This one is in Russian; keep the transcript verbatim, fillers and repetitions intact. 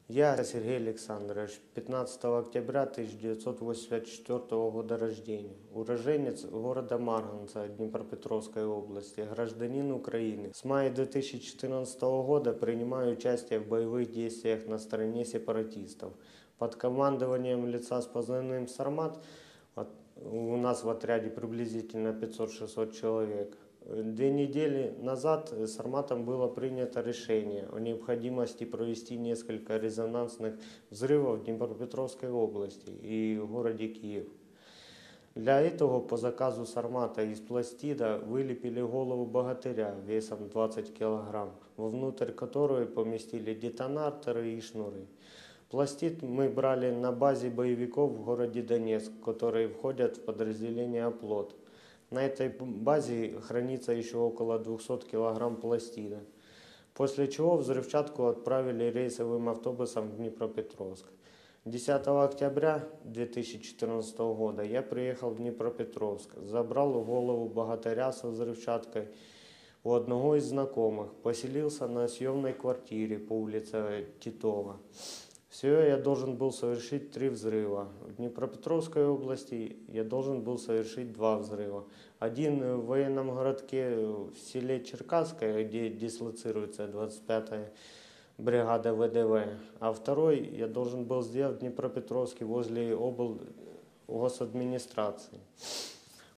Я Сергей Александрович, пятнадцатого октября тысяча девятьсот восемьдесят четвёртого года рождения, уроженец города Марганца Днепропетровской области, гражданин Украины. С мая две тысячи четырнадцатого года принимаю участие в боевых действиях на стороне сепаратистов. Под командованием лица с позывным «Сармат» у нас в отряде приблизительно пятьсот-шестьсот человек. Две недели назад Сарматом было принято решение о необходимости провести несколько резонансных взрывов в Днепропетровской области и в городе Киев. Для этого по заказу Сармата из пластида вылепили голову богатыря весом двадцать килограмм, вовнутрь которой поместили детонаторы и шнуры. Пластид мы брали на базе боевиков в городе Донецк, которые входят в подразделение «Оплот». На этой базе хранится еще около двухсот килограмм пластида. После чего взрывчатку отправили рейсовым автобусом в Днепропетровск. десятого октября две тысячи четырнадцатого года я приехал в Днепропетровск, забрал голову богатыря со взрывчаткой у одного из знакомых, поселился на съемной квартире по улице Титова. Всего я должен был совершить три взрыва. В Днепропетровской области я должен был совершить два взрыва. Один в военном городке в селе Черкасское, где дислоцируется двадцать пятая бригада вэ дэ вэ. А второй я должен был сделать в Днепропетровске возле обл. Госадминистрации.